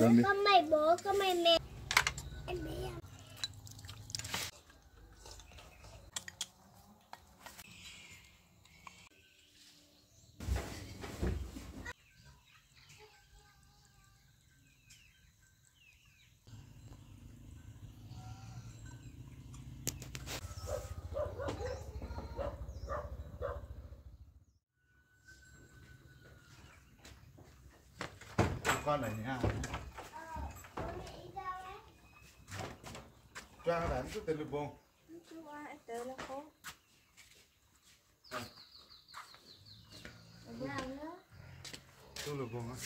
cơm đi. Có mày bố, có mày mẹ. Em bé. Con ở nhà cho đánh cái tên bông tôi là bông á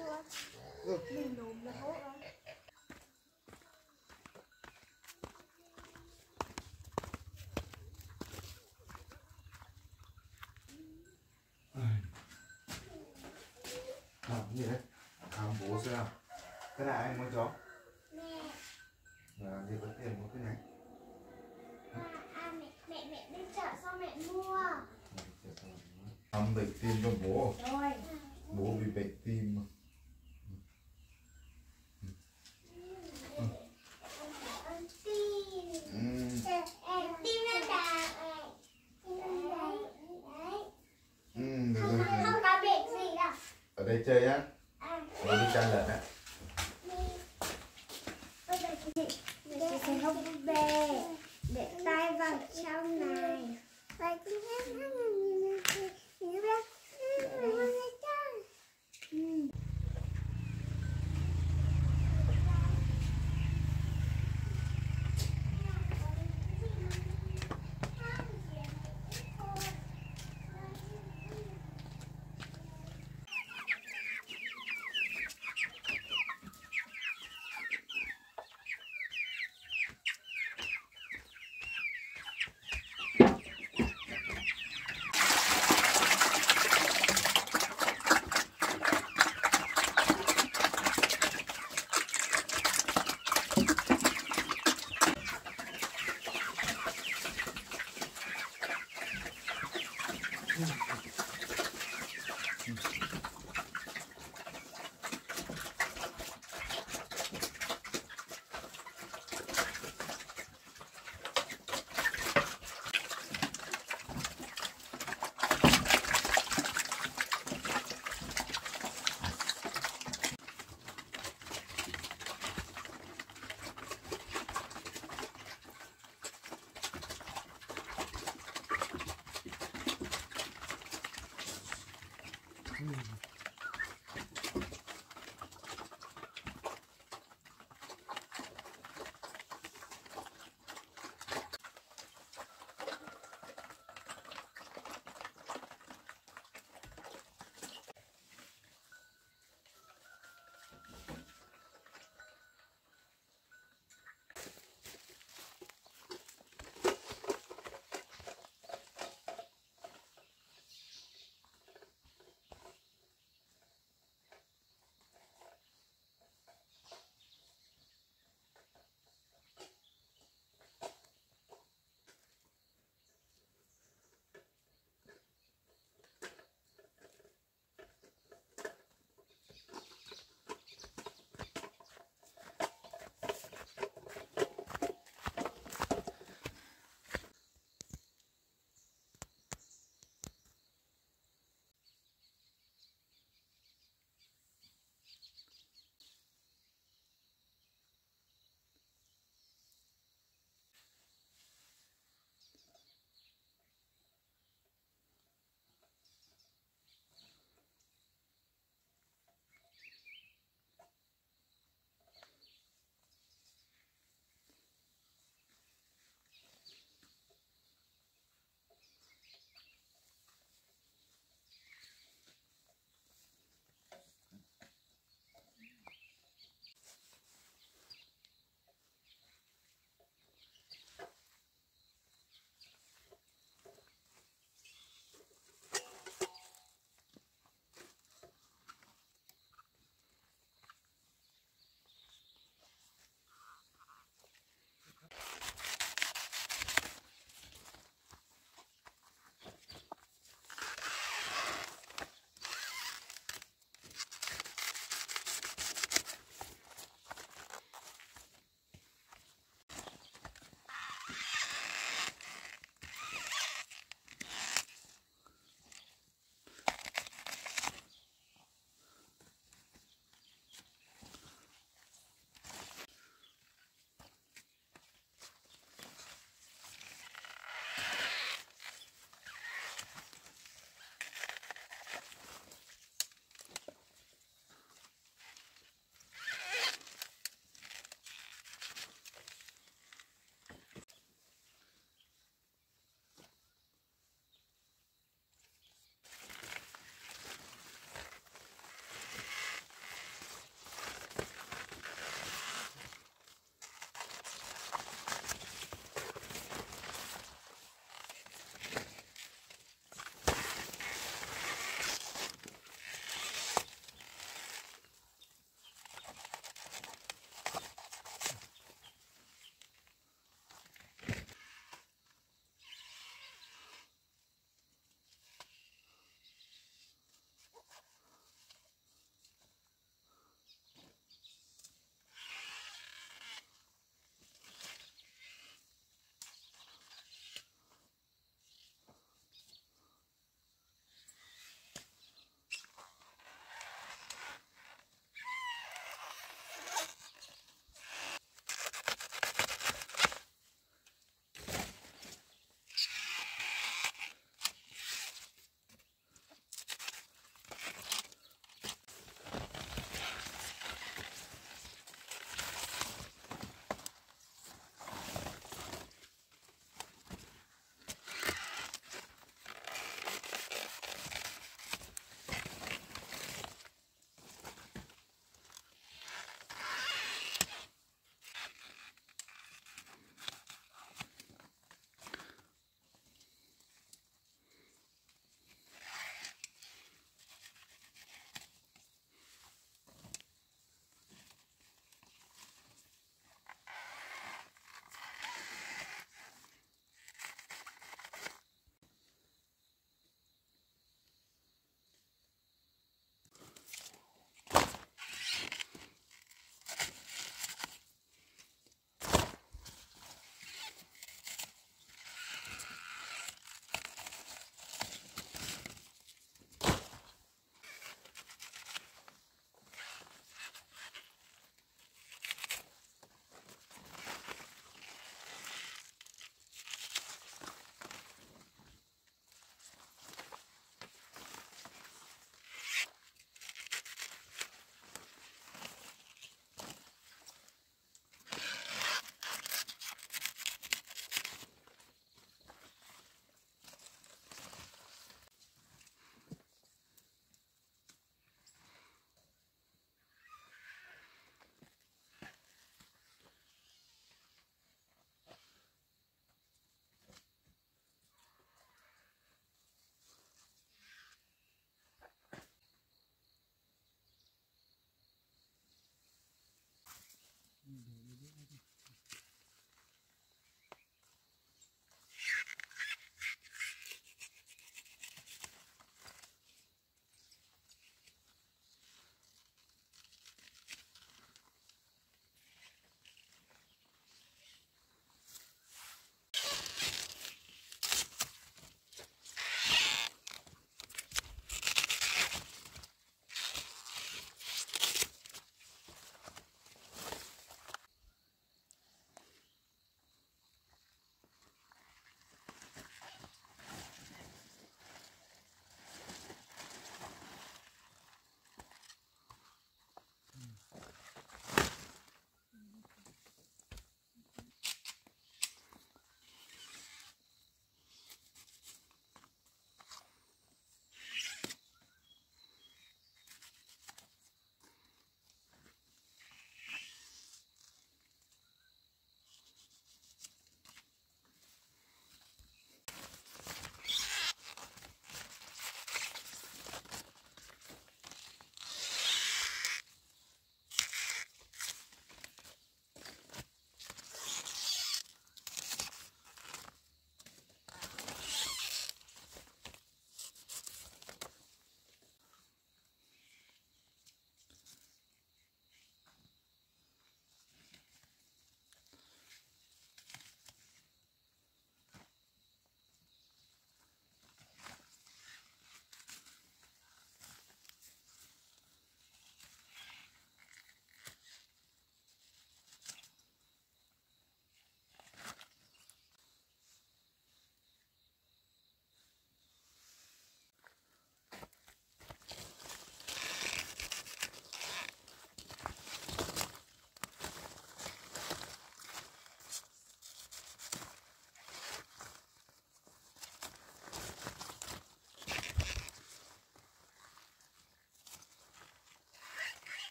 làm gì đấy bố xem nào cái này anh muốn chó làm gì có tiền mua cái này Mẹ đi chợ sao mẹ mua thăm bệnh tim cho bố rồi. Bố bị bệnh tim mà. Tim lên cả không có bệnh gì đâu. Ở đây chơi á bố đi chăn lợn á Chị sẽ không về để tay vào trong này.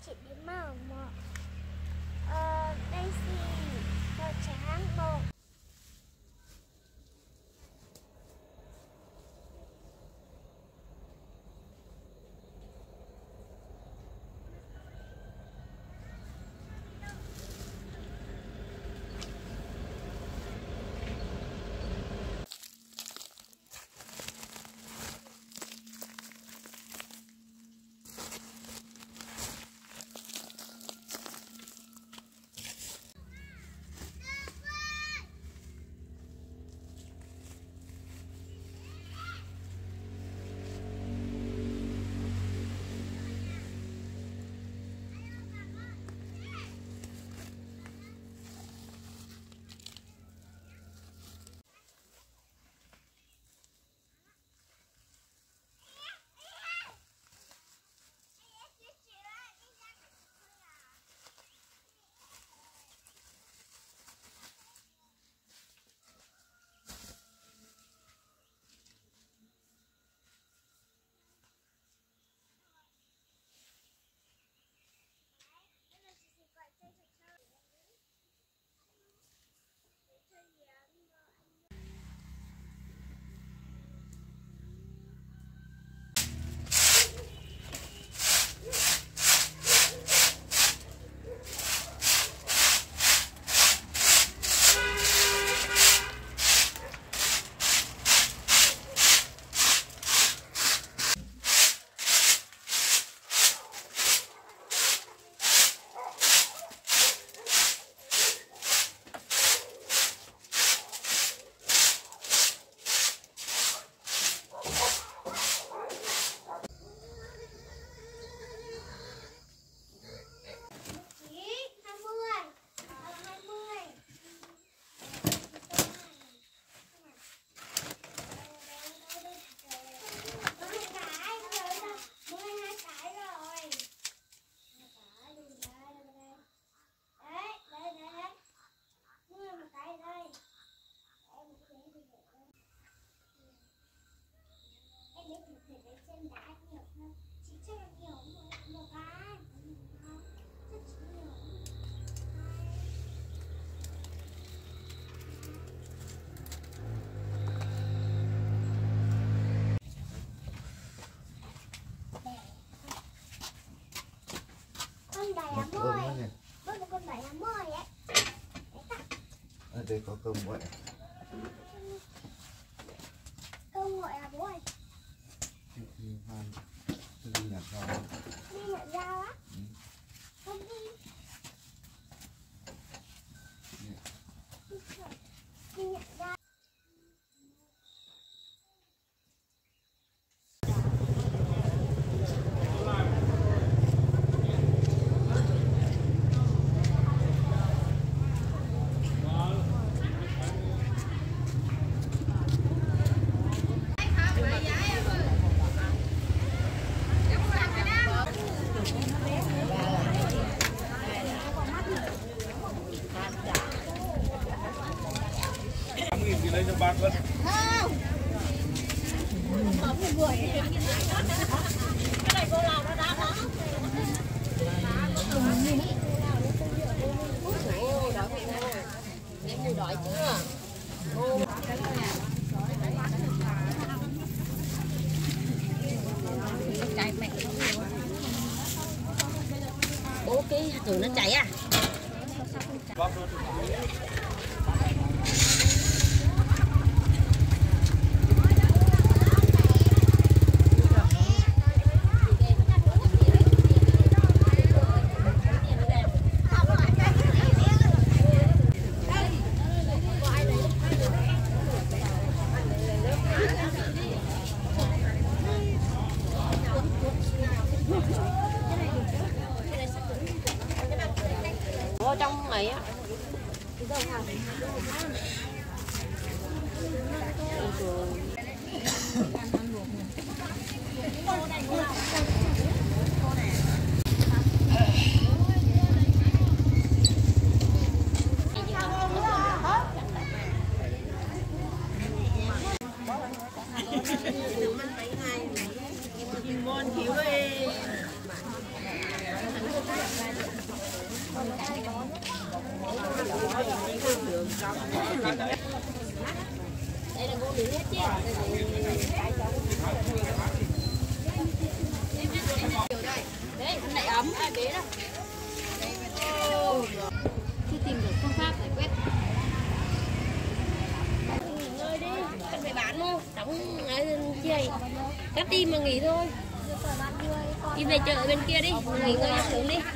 chị đến màu một daisy màu trắng một. Ở đây có cơm nguội. Cơm nguội à bố ơi? Đi nhặt rau. Đi nhặt rau á? Không đi. Đi nhặt rau. Lên cho bác Quân. Không. Không một buổi. Cái này cô làm nó đá lắm. Em mùi đói chưa? Chạy mẹ. Ô cái thử nó cháy à? Vô trong ấy á. Ngon thiếu ơi. Đây là ngô nướng hết chứ. Đấy, ăn lại ấm, ai bé đâu. Chưa tìm được phương pháp giải quyết. Nghỉ ngơi đi, cần phải bán không? Đóng chơi, cắt tim mà nghỉ thôi. Đi về chợ bên kia đi, nghỉ ngơi sớm đi.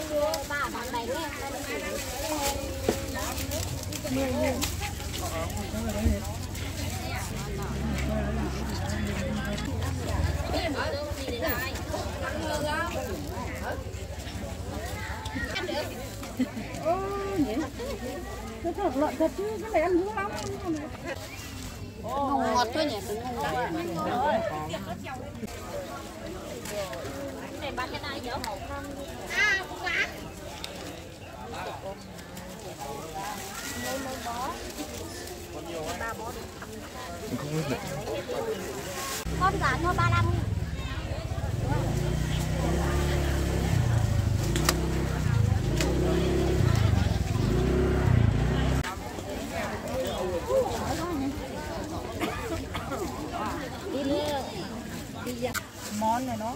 Nó thật lợn thật chứ, cái này ăn dữ lắm. Ngọt thôi nhỉ, đừng ngon lắm. Cái này bán cái này nhớ hộp không? À, không bán. Không biết nữa. Con giá thôi 35.000. Món này nó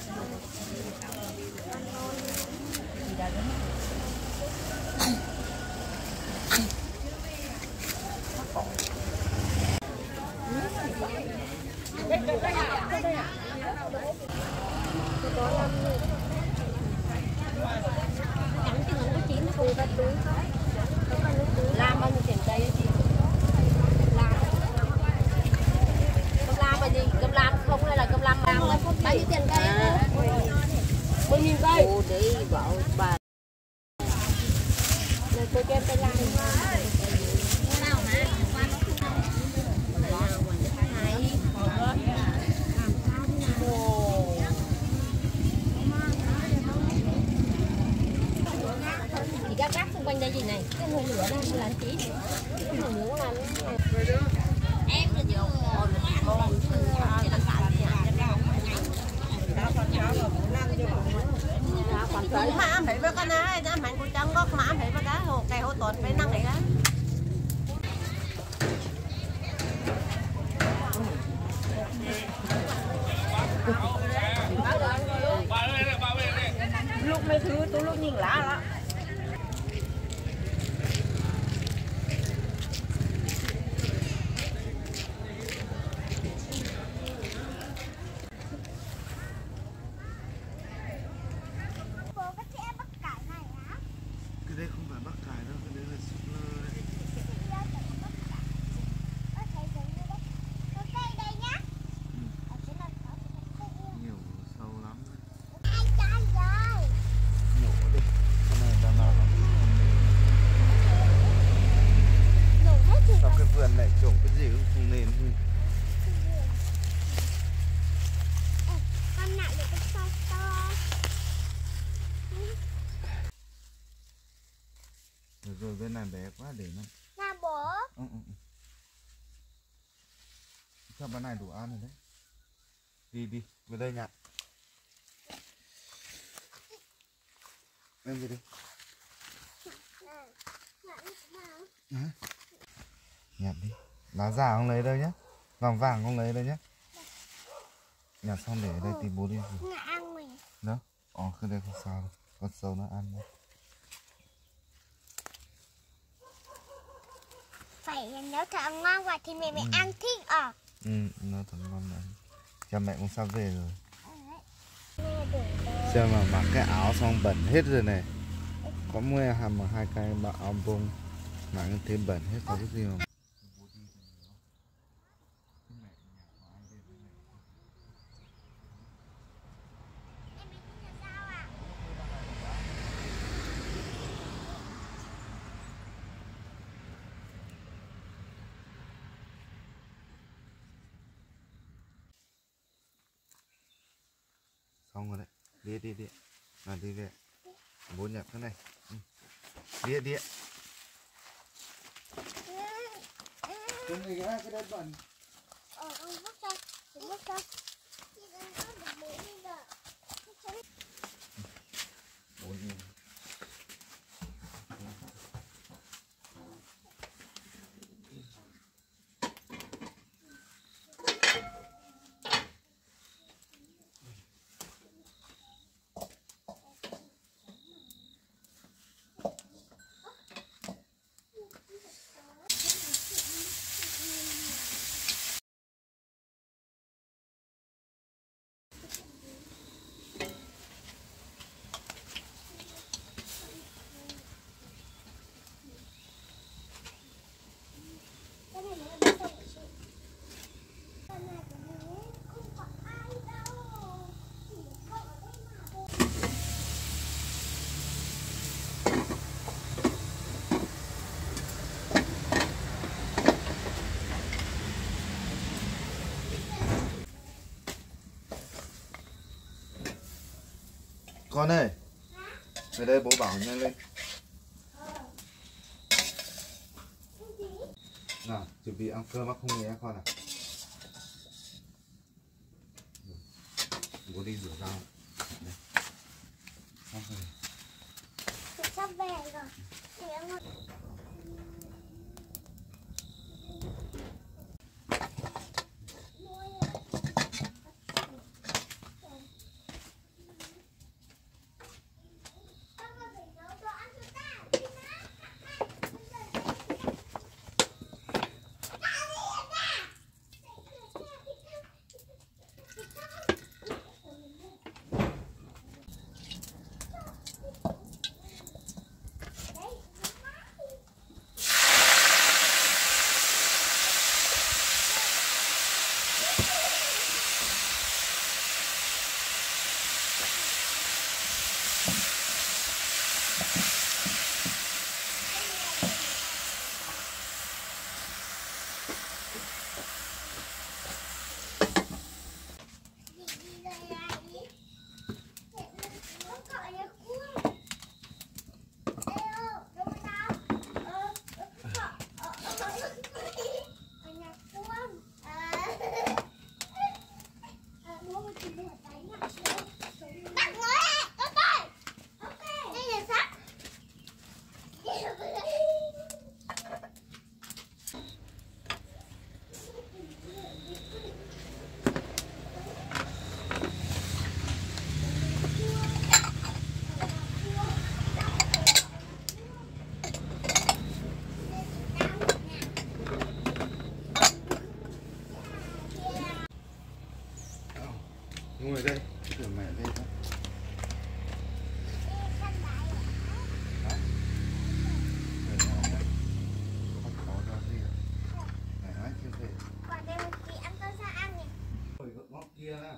Làm bao nhiêu tiền cây ấy chị? Làm. Cơm lam là gì? Cơm lam không hay là cơm lam bao nhiêu tiền cây ấy? 10.000 cây. Cô đi bảo bà. Rồi tôi kêu cây lam. Nào mà. Thì các gác xung quanh đây gì này, cái hồi lửa đang làm chỉ, cái hồi lửa làm em là nhiều mà phải với con này, đã mạnh của chân gốc mà phải với cá hồ cây hồ tuần phải năng này đó. lúc mấy thứ tôi lúc nhìn lá đó. Cái đây không phải bắp cải đâu, cái đấy là súp lơ đấy. Nhiều sâu lắm đấy. Nhổ đi, cái này ta nào lắm. Sao cái vườn này trồng cái gì cũng không nên. Rồi bên này bé quá để nó. Là bố. Sao bên này đủ ăn rồi đấy. Đi, về đây nhặt. Em về đi. Nhặt đi. Lá già không lấy đâu nhé. Vàng vàng không lấy đâu nhé. Nhặt xong để ở đây tí bố đi. Đâu? Cái đây không sao đâu. Con sâu nó ăn đấy. Phải nếu thật ngon vậy thì mẹ ăn thích à? Nó thật ngon đấy. Cha mẹ cũng sắp về rồi. Xem mà mặc cái áo xong bẩn hết rồi này. Có mua hàm mà 2 cái áo bông mà nó thêm bẩn hết, có cái gì mà. Xong rồi đấy. Đi. Là đi về. Bố nhặt cái này. Đi. Cái này cái đất bẩn. Ông vứt ra. Con ơi, về đây bố bảo nhanh lên. Nào, chuẩn bị ăn cơm bác không nhé con à. Bố đi rửa rau. Đây. Xong rồi. Sắp về rồi. Thì em ơi. Ngồi đây, rửa mẹ đây thôi. Kia đó.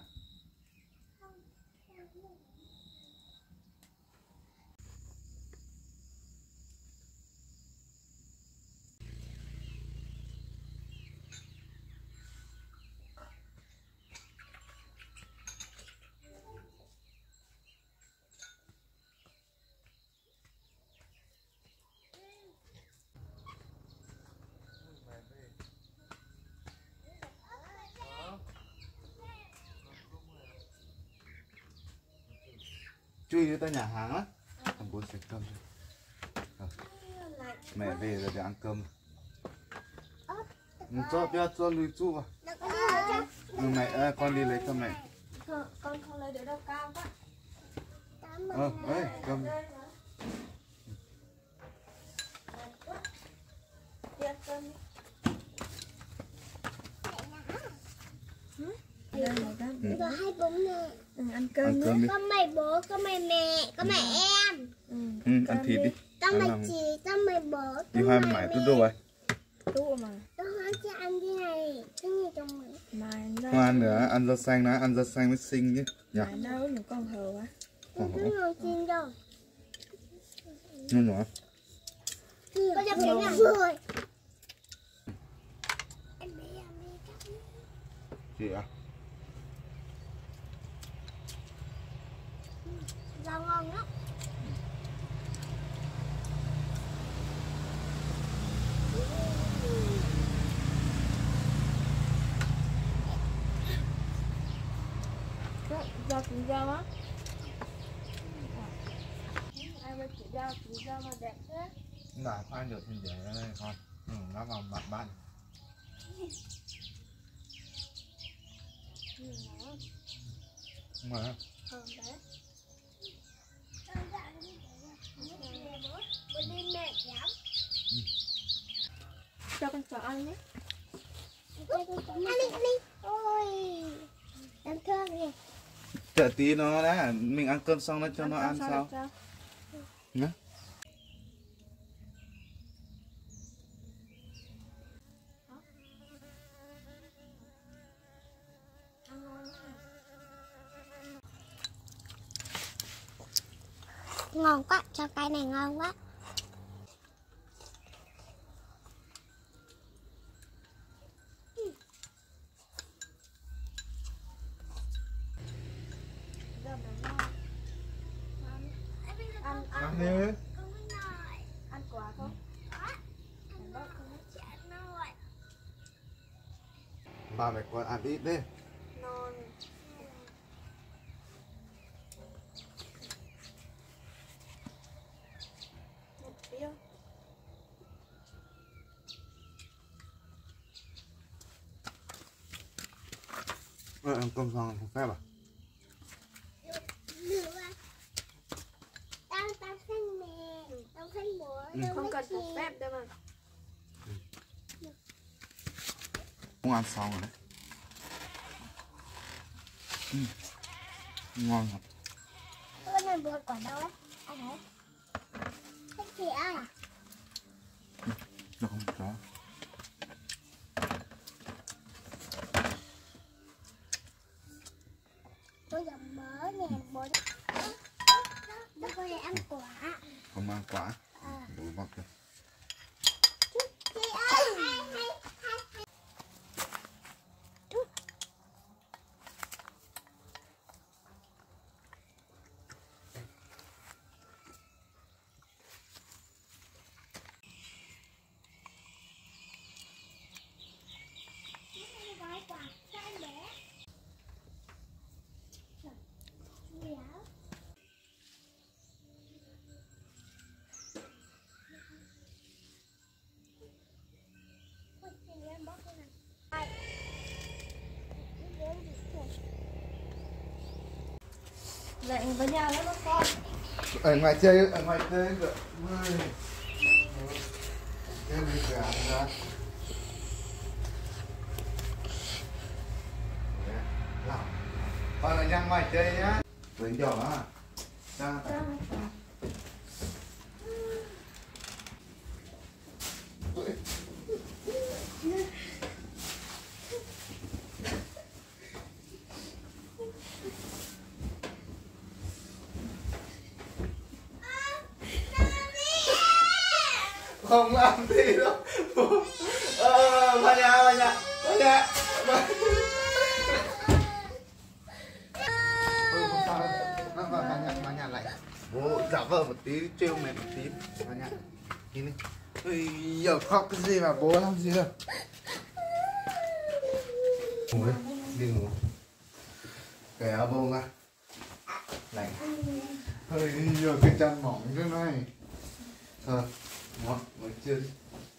Chui tới nhà hàng á, thằng bố sẽ cơm cho. Mẹ về rồi để ăn cơm. Cho lùi chu vào. Mẹ con đi lấy cho mẹ. Con không lấy được đâu, cao quá. Ơi, cơm. Đi ăn cơm đi. Rồi hai bố mẹ. Ăn cơm nữa. Đi. Có mày bố, có mày mẹ, có mày em. Ăn thịt đi. Có mày chị, có mày bố, có Đi hoa mày mày mẹ. tôi đồ rồi. Tụ mà. Tôi hỏi cho ăn cái này. Cái gì trong mày? Mà Hoa nữa, ăn rau xanh đó, ăn rau xanh mới xinh chứ. Dạ. mà đâu những con hờ quá. Tôi cứ ngồi xin đâu. Ngon nữa. Có cho cái nào rồi. Em bé cắt. Chị à? Rau ngon lắm. Rau củ rau á. Ai mà chỉ rau mà đẹp thế. Đã khoan được thì để đây con. Nó vào mặt bạn. Mà Đấy. Bố đi mẹ lắm. Cho con chó ăn nhé. Ăn đi. Ôi. Em thương kìa. chờ tí nó đã, mình ăn cơm xong nó cho nó ăn sao? Nhá. Ngon quá, cho cái này ngon quá. Ừ. Ăn quả không? Ba mẹ con ăn ít đi. Non. Một tiêu. Ăn cơm xong không phép à? Không cần phải phép đâu mà. Không ăn xong rồi đấy. Ngon thật. Con này buồn quả đâu ấy? Anh thấy? Thích chị ơi. Được không chó? Tôi dòng mỡ nè, bố. Đâu có để ăn quả. Không ăn quả. Bố bọc được. Chị ơi. Lệnh với nhau đó các con. Ở ngoài chơi được. Cái gì cả ra. Con là nhăn ngoài chơi nhá. Với nhỏ á. Ra. Không làm gì đâu. Vào nhà. Không sao đâu. Vào nhà lại. Bố giả vờ một tí, trêu mẹ một tí. Vào nhà. Nhìn đi. Ôi, giờ khóc cái gì mà bố làm gì đâu. Ngủ đi, đi ngủ. Cái áo bông ra. Lạnh. Hơi giờ cái chăn mỏng thế này. Ngon, mới chưa đi.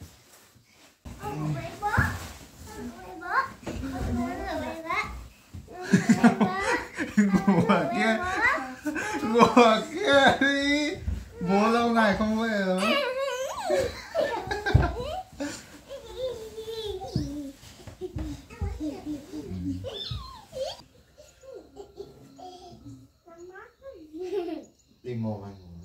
Ngủ ở kia đi. Bố lâu ngày không về rồi. Đi mồm anh ngủ.